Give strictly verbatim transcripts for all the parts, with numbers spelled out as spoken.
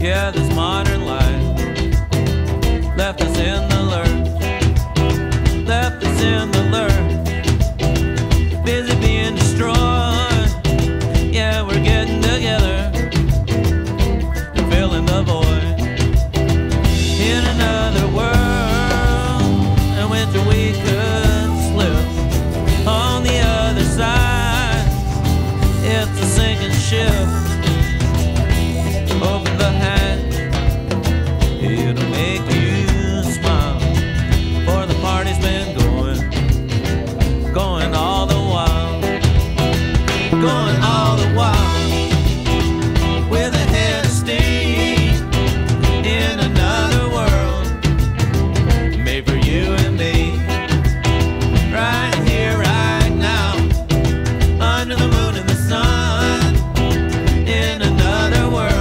Yeah, this modern life left us in the lurch, left us in the lurch, busy being destroyed. Yeah, we're getting together and filling the void in another world in which we could slip on the other side. It's a sinking ship. Open the hatch, it'll make you smile. For the party's been going, going all the while, going all the while, with a head of steam in another world, made for you and me, right here, right now, under the moon and the sun, in another world.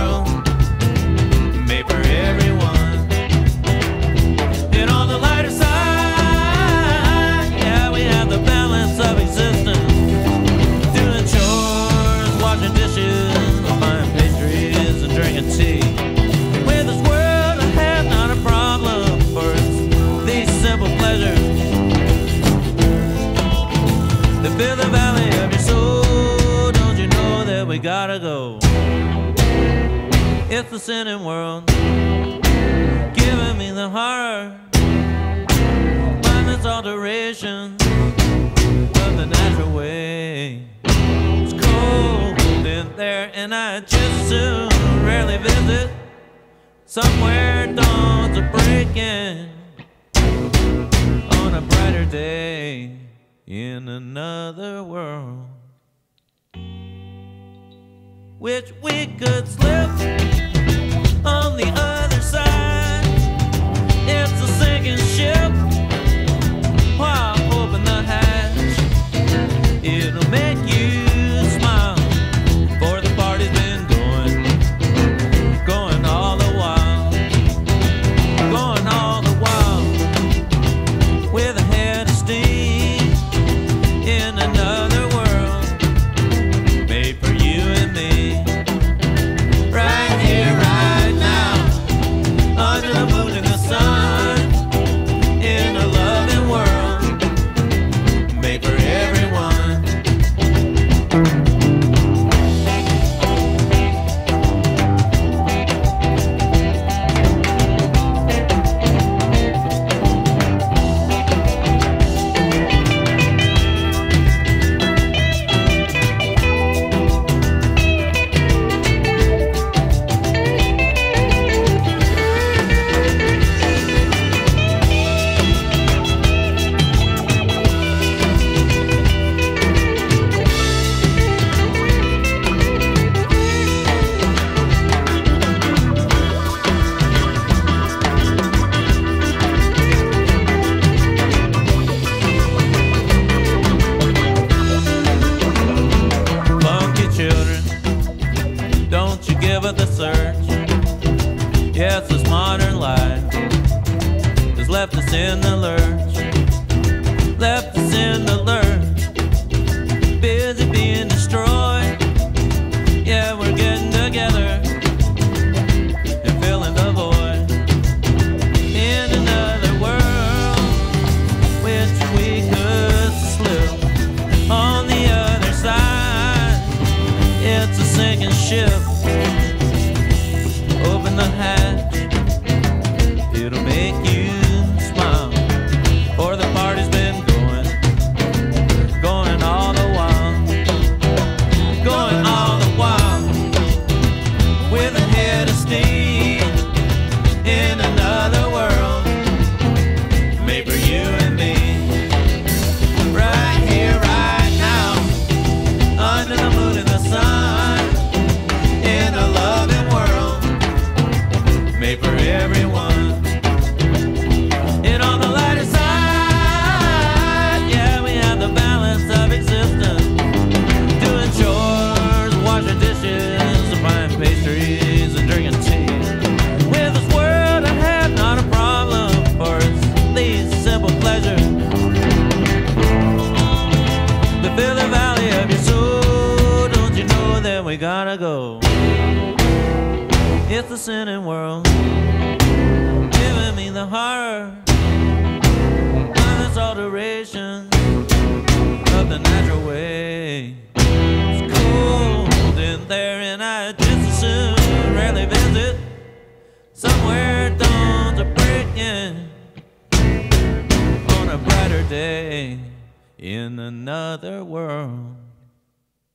With this world I have not a problem, for it's these simple pleasures that fill the valley of your soul. Don't you know that we gotta go? It's the sinning world giving me the horror, mindless alteration of the natural way. It's cold in there and I just soon rarely visit somewhere dawns are breaking on a brighter day in another world, which we could slip on the other side. It's a sinking ship. Why open the hatch? It'll make you smile. For the party's been going, going all the while, going all the while, with a head of steam in another world, made for you and me, right here, right now, under the moon and the sun, in a loving world, made for everyone. Don't you give it the search. Yes, this modern life has left us in the lurch, left us in the lurch, busy being destroyed. Yeah, we're getting together and filling the void in another world, which we could slip on the other side. It's a sinking ship. Open the hatch, it'll make you smile. For the party's been going, It's the sinning world giving me the horror of this alteration of the natural way. It's cold in there and I just as soon rarely visit somewhere dawns are breaking on a brighter day in another world.